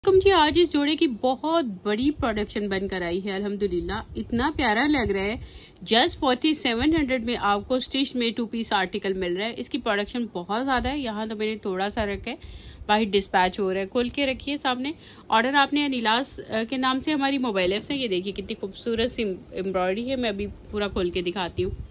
जी आज इस जोड़े की बहुत बड़ी प्रोडक्शन बनकर आई है। अल्हम्दुलिल्लाह इतना प्यारा लग रहा है। जस्ट 4700 में आपको स्टिच में 2 पीस आर्टिकल मिल रहा है। इसकी प्रोडक्शन बहुत ज्यादा है। यहाँ तो मैंने थोड़ा सा रखा है, बाहर डिस्पैच हो रहा है। खोल के रखिए सामने। ऑर्डर आपने अनिलास के नाम से हमारी मोबाइल ऐप से। ये देखिए कितनी खूबसूरत सी एम्ब्रॉयडरी है। मैं अभी पूरा खोल के दिखाती हूँ।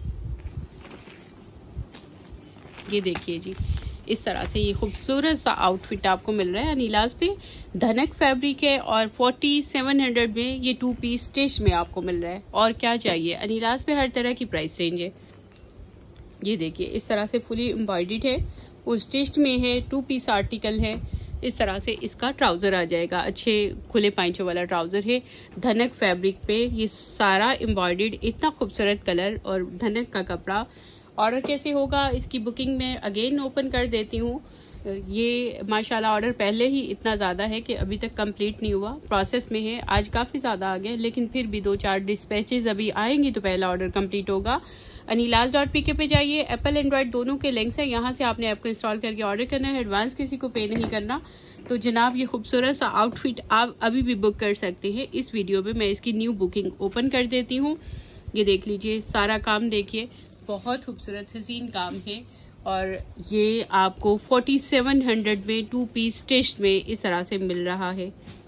ये देखिए जी, इस तरह से ये खूबसूरत सा आउटफिट आपको मिल रहा है अनिलास पे। धनक फैब्रिक है और 4700 में ये 2 पीस स्टिच में आपको मिल रहा है। और क्या चाहिए, अनिलास पे हर तरह की प्राइस रेंज है। ये देखिए इस तरह से फुली एम्ब्रॉयडर्ड है, वो स्टिच में है, 2 पीस आर्टिकल है। इस तरह से इसका ट्राउजर आ जाएगा, अच्छे खुले पाइंचों वाला ट्राउजर है। धनक फैब्रिक पे ये सारा एम्ब्रॉयडर्ड, इतना खूबसूरत कलर और धनक का कपड़ा। ऑर्डर कैसे होगा, इसकी बुकिंग में अगेन ओपन कर देती हूँ। ये माशाल्लाह ऑर्डर पहले ही इतना ज़्यादा है कि अभी तक कंप्लीट नहीं हुआ, प्रोसेस में है। आज काफ़ी ज़्यादा आ गया, लेकिन फिर भी 2-4 डिस्पैचेज अभी आएंगी तो पहला ऑर्डर कंप्लीट होगा। anilas.pk पे जाइए, एप्पल एंड्रॉयड दोनों के लिंक्स हैं। यहाँ से आपने ऐप को इंस्टॉल करके ऑर्डर करना है। एडवांस किसी को पे नहीं करना। तो जनाब ये खूबसूरत सा आउटफिट आप अभी भी बुक कर सकते हैं। इस वीडियो में मैं इसकी न्यू बुकिंग ओपन कर देती हूँ। ये देख लीजिए, सारा काम देखिए, बहुत खूबसूरत हसीन काम है। और ये आपको 4700 में 2 पीस स्टिच में इस तरह से मिल रहा है।